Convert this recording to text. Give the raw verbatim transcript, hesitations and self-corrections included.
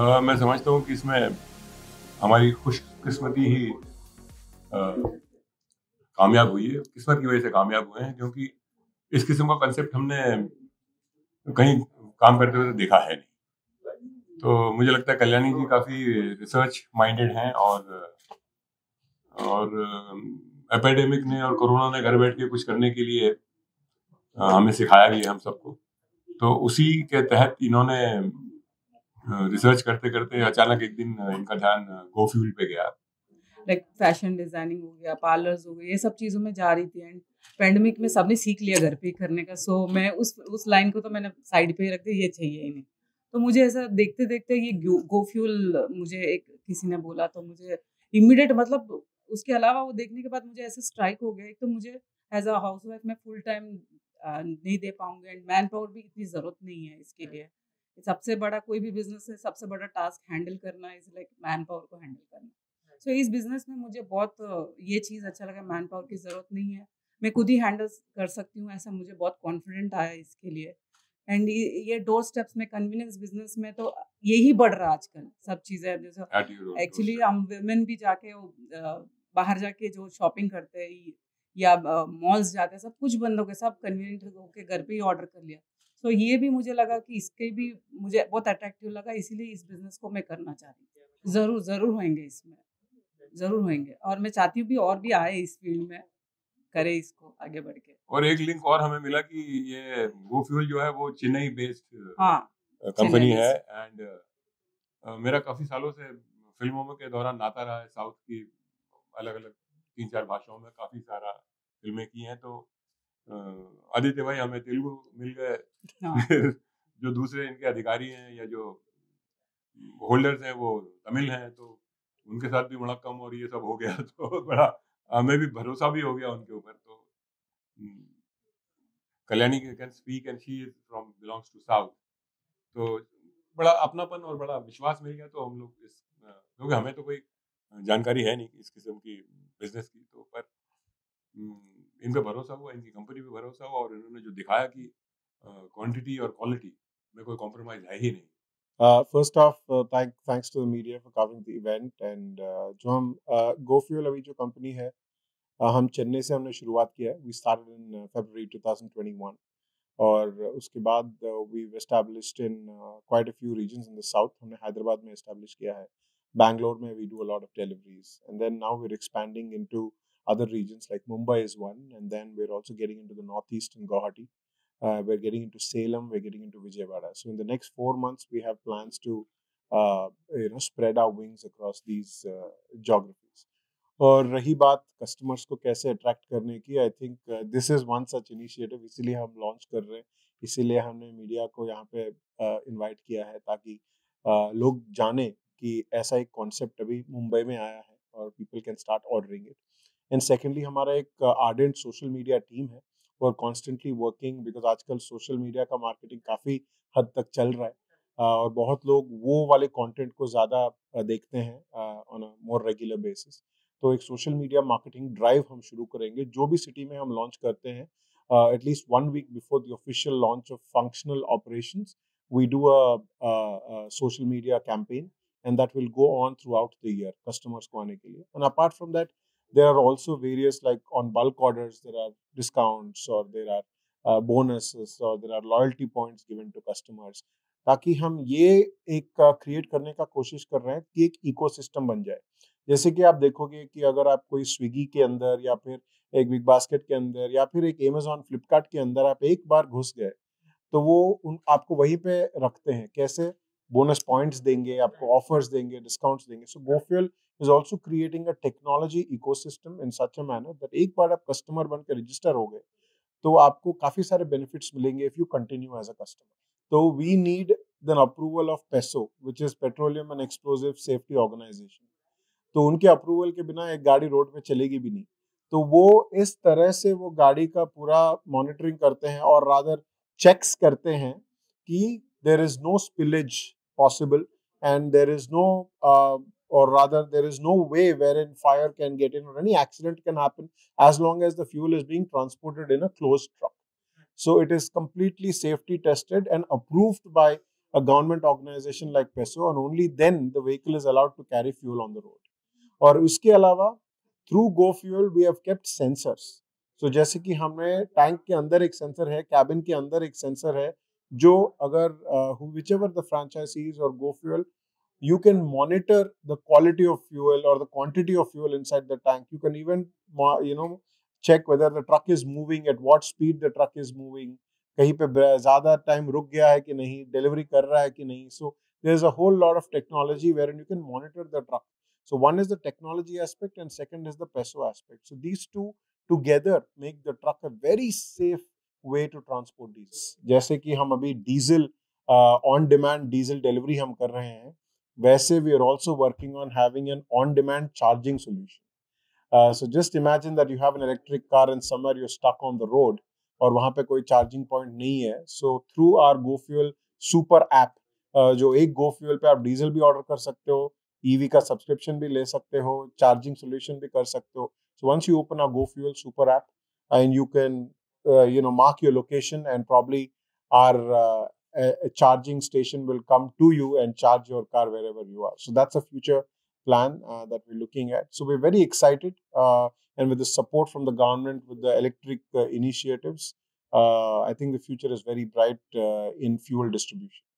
अ, मैं समझता हूँ कि इसमें हमारी खुशकिस्मती ही अ, कामयाब हुई है, किस्मत की वजह से कामयाब हुए हैं, क्योंकि इस किस्म का कंसेप्ट हमने कहीं काम करते हुए तो देखा है नहीं। तो मुझे लगता है कल्याणी जी काफ़ी रिसर्च माइंडेड हैं और और एपिडेमिक ने और कोरोना ने घर बैठ के कुछ करने के लिए अ, हमें सिखाया भी है हम सबको। तो उसी के तहत इन्होंने रिसर्च करते करते अचानक एक दिन इनका ध्यान गो फ्यूल पे गया। लाइक फैशन डिजाइनिंग हो गया, पार्लर्स हो गए, ये सब चीज़ों में जा रही थी एंड पेंडेमिक में सबने सीख लिया घर पे ही करने का। सो मैं उस उस लाइन को तो मैंने साइड पे ही रख दिया, ये चाहिए ही नहीं। तो मुझे ऐसा देखते देखते ये गो फ्यूल मुझे एक किसी ने बोला, तो मुझे इमीडिएट मतलब उसके अलावा वो देखने के बाद मुझे ऐसे स्ट्राइक हो गया। एक तो मुझे एज अ हाउस वाइफ मैं फुल टाइम नहीं दे पाऊंगी एंड मैन पावर भी इतनी ज़रूरत नहीं है इसके लिए। सबसे बड़ा कोई भी बिजनेस है, सबसे बड़ा टास्क हैंडल करना इज लाइक मैन पावर को हैंडल करना। सो so, इस बिजनेस में मुझे बहुत ये चीज़ अच्छा लगा, मैन पावर की ज़रूरत नहीं है, मैं खुद ही हैंडल कर सकती हूँ, ऐसा मुझे बहुत कॉन्फिडेंट आया इसके लिए। एंड ये, ये डोर स्टेप्स में कन्वीनियंस बिजनेस में तो यही बढ़ रहा है आजकल सब चीज़ें। जैसे एक्चुअली हम वुमेन भी जाके बाहर जाके जो शॉपिंग करते हैं या मॉल्स जाते हैं, सब कुछ बंद हो गया, सब कन्वीनियंट होके घर पे ही ऑर्डर कर लिया। सो so, ये भी मुझे लगा कि इसके भी मुझे बहुत अट्रैक्टिव लगा, इसीलिए इस बिजनेस को मैं करना चाह रही हूँ। ज़रूर ज़रूर होंगे इसमें, ज़रूर होंगे, और मैं चाहती हूँ कि और भी आए इस फील्ड में, करे इसको आगे बढ़ के। और एक लिंक और हमें मिला कि ये गो फ्यूल जो है वो चेन्नई बेस्ड हाँ, कंपनी है एंड मेरा काफ़ी सालों से फिल्मों में के दौरान नाता रहा है। साउथ की अलग अलग तीन चार भाषाओं में काफ़ी सारा फिल्में की हैं। तो आदित्य भाई हमें तेलुगु मिल गए। हाँ। जो दूसरे इनके अधिकारी हैं या जो होल्डर्स हैं वो तमिल हैं, तो उनके साथ भी बड़ा कम और ये सब हो गया। तो बड़ा हमें भी भरोसा भी हो गया उनके ऊपर। तो Kalyani can speak and she is from belongs to south, तो बड़ा अपनापन और बड़ा विश्वास मिल गया। तो हम लोग इस, क्योंकि हमें तो कोई जानकारी है नहीं इस किस्म की बिजनेस की, तो पर इन पे भरोसा हुआ, इनकी कंपनी पे भरोसा हुआ और इन्होंने जो दिखाया कि क्वांटिटी और क्वालिटी में कोई कॉम्प्रोमाइज है ही नहीं। Uh, first off, uh, thank thanks to the media for covering the event and uh, जो हम गो फ्यूल अभी जो कंपनी है uh, हम चेन्नई से हमने शुरुआत किया है। We started in February twenty twenty-one और उसके बाद we established in quite a few regions in the south. हमने हैदराबाद में एस्टैब्लिश किया है, बैंगलोर में we do a lot of deliveries and then now we are expanding into other regions like Mumbai is one, and then we're also getting into the northeast in Guwahati. Uh, we're getting into Salem, we're getting into Vijayawada. So in the next four months, we have plans to, uh, you know, spread our wings across these uh, geographies. और रही बात customers को कैसे attract करने की, I think this is one such initiative, इसीलिए हम launch कर रहे हैं, इसीलिए हमने मीडिया को यहाँ पे इनवाइट uh, किया है ताकि uh, लोग जाने कि ऐसा एक कॉन्सेप्ट अभी मुंबई में आया है और people can start ordering it. And secondly हमारा एक आर्डेंट सोशल मीडिया टीम है और कॉन्स्टेंटली वर्किंग, बिकॉज आजकल सोशल मीडिया का मार्केटिंग काफ़ी हद तक चल रहा है और बहुत लोग वो वाले कंटेंट को ज़्यादा देखते हैं on a more regular basis. तो एक सोशल मीडिया मार्केटिंग ड्राइव हम शुरू करेंगे जो भी सिटी में हम लॉन्च करते हैं, at least one week before the official launch of functional operations we do a social media campaign and that will go on throughout the year customers को आने के लिए। And apart from that there are also various, like on bulk orders there are discounts or there are uh, bonuses or there are loyalty points given to customers, ताकि हम ये एक create करने का कोशिश कर रहे हैं कि एक इकोसिस्टम बन जाए। जैसे कि आप देखोगे कि अगर आप कोई स्विगी के अंदर या फिर एक बिग बास्केट के अंदर या फिर एक अमेजोन फ्लिपकार्ट के अंदर आप एक बार घुस गए तो वो उन आपको वहीं पे रखते हैं, कैसे बोनस पॉइंट्स देंगे, आपको ऑफर्स देंगे, डिस्काउंट्स देंगे। सो GoFuel is also creating a technology ecosystem in such a manner that एक बार आप कस्टमर बन के रजिस्टर हो गए तो आपको काफी सारे बेनिफिट्स मिलेंगे if you continue as a customer. तो we need the approval of PESO, which is Petroleum and Explosive Safety Organization. तो उनके अप्रूवल के बिना एक गाड़ी रोड पे चलेगी भी नहीं। तो वो इस तरह से वो गाड़ी का पूरा मॉनिटरिंग करते हैं और रादर चेक्स करते हैं कि there is no spillage possible and there is no or rather there is no way wherein fire can get in or any accident can happen as long as the fuel is being transported in a closed truck. So it is completely safety tested and approved by a government organization like PESO, and only then the vehicle is allowed to carry fuel on the road. और उसके अलावा through GoFuel we have kept sensors. So जैसे कि हमने tank के अंदर एक sensor है, कैबिन के अंदर एक सेंसर है, जो अगर uh, whichever the franchisees or GoFuel, you can monitor the quality of fuel or the quantity of fuel inside the tank. You can even you know check whether the truck is moving, at what speed the truck is moving, कहीं पे ज़्यादा time रुक गया है कि नहीं, delivery कर रहा है कि नहीं. So there is a whole lot of technology wherein you can monitor the truck. So one is the technology aspect and second is the PESO aspect. So these two together make the truck a very safe way to transport diesel. जैसे कि हम अभी diesel on demand diesel delivery हम कर रहे हैं, वैसे we are also working on having an on demand charging solution. Uh, so just imagine that you have an electric car and somewhere you're stuck on the road और वहाँ पे कोई charging point नहीं है. So through our GoFuel super app, जो एक GoFuel पे आप डीजल भी ऑर्डर कर सकते हो, ईवी का सब्सक्रिप्शन भी ले सकते हो, चार्जिंग सोल्यूशन भी कर सकते हो. So once you open a GoFuel super app and you can you know mark your location and probably our a charging station will come to you and charge your car wherever you are. So that's a future plan uh, that we're looking at. So we're very excited, uh, and with the support from the government, with the electric uh, initiatives, uh, I think the future is very bright uh, in fuel distribution.